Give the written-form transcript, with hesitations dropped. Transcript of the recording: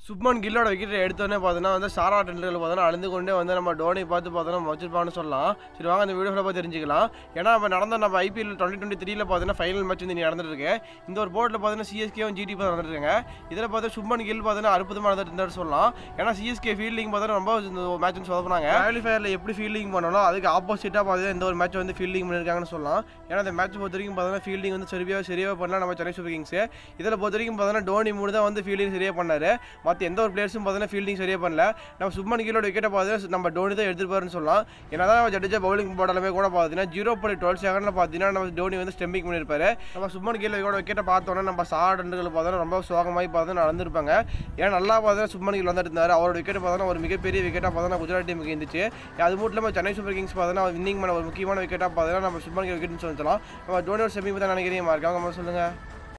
Shubman கில்லோட wicket எடுத்தோடனே பார்த்தீங்கன்னா வந்து சாரா டெண்டுல்கர் பார்த்தீங்கன்னா அழுந்து கொண்டே வந்து நம்ம டோனி பார்த்து பார்த்தோன்னா வச்சிருப்பான்னு சொல்லலாம். சரி வாங்க அந்த வீடியோவில் பார்த்து தெரிஞ்சுக்கலாம். ஏன்னா நம்ம ஐபிஎல் 2023 பார்த்தீங்கன்னா ஃபைனல் மேட்ச் வந்து நடந்துட்டு இருக்கு. இந்த ஒரு போர்ட்டில் பார்த்தீங்கன்னா சிஎஸ்கேவும் ஜிடி பார்த்து நடந்துருக்காங்க. இதில் பார்த்தா சுப்மன் கில் பார்த்தீங்கன்னா அற்புதமாக நடந்துட்டு சொல்லலாம். ஏன்னா சிஎஸ்கே ஃபீல்டிங் பார்த்தா ரொம்ப மேட்ச் வந்து சொதப்பினாங்க. குவாலிஃபயரில் எப்படி ஃபீல்டிங் பண்ணணும் அதுக்கு ஆப்போசிட்டாக பார்த்தீங்கன்னா இந்த ஒரு மேட்ச் வந்து ஃபீல்டிங் பண்ணியிருக்காங்கன்னு சொல்லலாம். ஏன்னா இந்த மேட்ச் பொறுத்த வரைக்கும் பார்த்தீங்கன்னா ஃபீல்டிங் வந்து சரியாக பண்ணலாம் நம்ம சென்னை சூப்பர் கிங்ஸ். இதில் பொறுத்த வரைக்கும் பார்த்தீங்கன்னா டோனி மூணு தான் வந்து ஃபீல்டிங் சரியாக பண்ணார். மற்ற எந்த ஒரு பிளேயர்ஸும் பார்த்தீங்கன்னா ஃபீல்டிங் சரியாக பண்ணல. நம்ம சுப்மன் கில்லோட விக்கெட்டை பார்த்தீங்கன்னா நம்ம டோனி தான் எடுத்துருப்பாருன்னு சொல்லலாம். ஏன்னா தான் ஜடேஜா பவுலிங் போட்டாலுமே கூட பார்த்தீங்கன்னா 0.12 செகண்டில் பார்த்தீங்கன்னா நம்ம டோனி வந்து ஸ்டெம்பிங் பண்ணியிருப்பாரு. நம்ம சுப்மன் கில்லோட விக்கெட்டை பார்த்தோன்னா நம்ம சாரா டெண்டுல்கர் பார்த்தோன்னா ரொம்ப சோகமாகி பார்த்தீங்கன்னா நடந்திருப்பாங்க. ஏன்னா நல்லா பார்த்தீங்கன்னா சுப்மன் கில் வந்துட்டு இருந்தார். அவரோட விக்கெட் பார்த்தோன்னா ஒரு மிகப்பெரிய விக்கெட்டாக பார்த்தோன்னா குஜராத் டீமுக்கு இருந்துச்சு. அது மட்டும் இல்லாமல் சென்னை சூப்பர் கிங்ஸ் பார்த்தீங்கன்னா வின்னிங் பண்ண ஒரு முக்கியமான விக்கெட்டாக பார்த்தீங்கன்னா நம்ம சுப்மன் கில் விக்கெட்னு சொல்லலாம். நம்ம டோனியோட ஸ்டெம்பிங் தான் நினைக்கிறீங்க இருக்காங்க சொல்லுங்கள்.